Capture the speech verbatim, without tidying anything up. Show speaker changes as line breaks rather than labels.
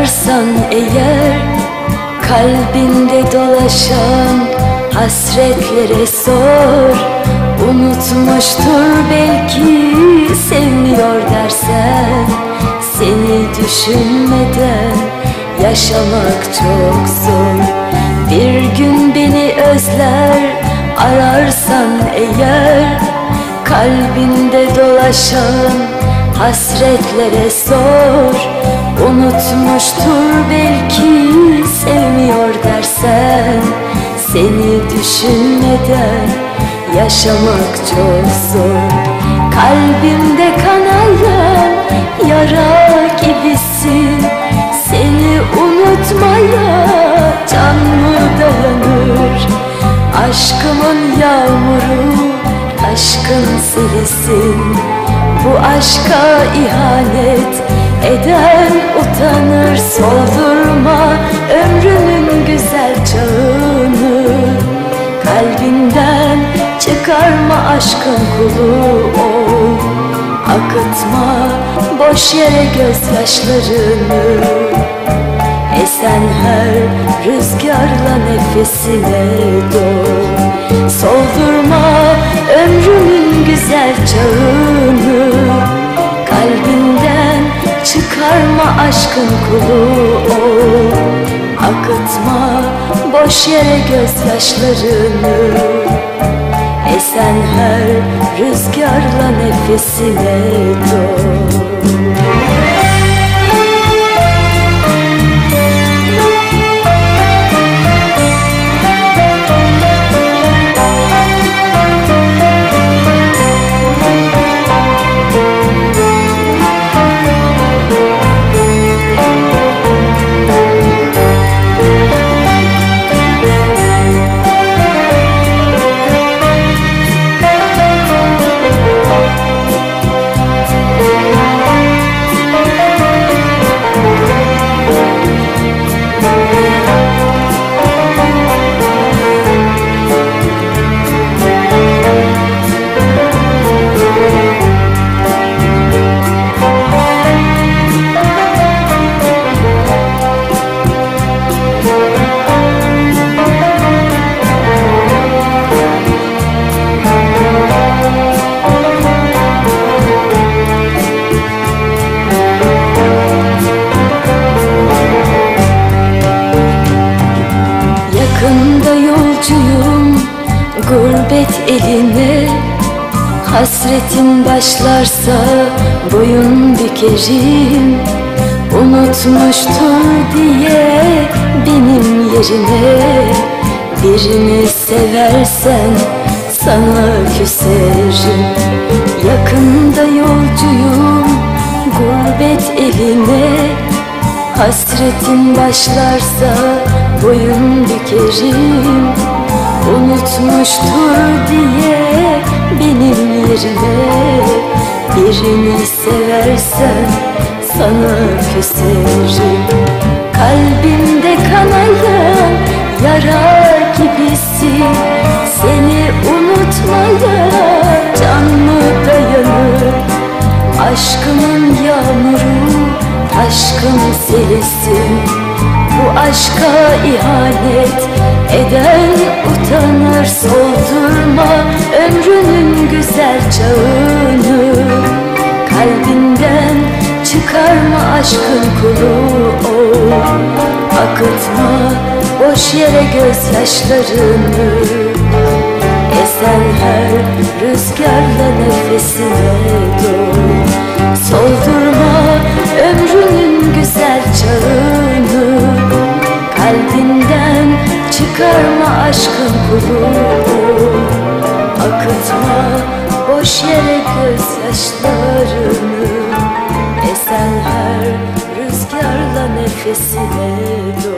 ararsan eğer, kalbinde dolaşan hasretlere sor. Unutmuştur belki sevmiyor dersen, seni düşünmeden yaşamak çok zor. Bir gün beni özler ararsan eğer, kalbinde dolaşan hasretlere sor. Unutmuştur belki sevmiyor dersen, seni düşünmeden yaşamak çok zor. Kalbimde kanayan yara gibisin, seni unutmaya can mı dayanır? Aşkımın yağmuru, aşkın selisin. Bu aşka ihanet eden utanır. Soldurma ömrümün güzel çağını, kalbinden çıkarma aşkın kulu ol. Akıtma boş yere gözyaşlarını, esen her rüzgarla nefesine doğ. Soldurma ömrümün güzel çağını, kalbinden çıkarma aşkın kulu ol. Akıtma boş yere gözyaşlarını, esen her rüzgarla nefesine doğ. Yakında yolcuyum gurbet eline, hasretin başlarsa boyun bükerim. Unutmuştur diye benim yerine, birini seversen sana küserim. Yakında yolcuyum gurbet eline, hasretin başlarsa boyun bükerim. Unutmuştur diye benim yerine, birini seversen sana küserim. Kalbimde kanayan yara gibisin, seni unutmaya can mı dayanır? Aşkımın yağmuru, aşkın selisin. Bu aşka ihanet eden utanır. Soldurma ömrünün güzel çağını, kalbinden çıkarma aşkın kulu ol. Akıtma boş yere gözyaşlarını, esen her rüzgarla nefesine doğ. Soldurma ömrünün güzel çağını, kalbinden çıkarma aşkın kulu ol. Akıtma boş yere gözyaşlarını, esen her rüzgarla nefesine doğ.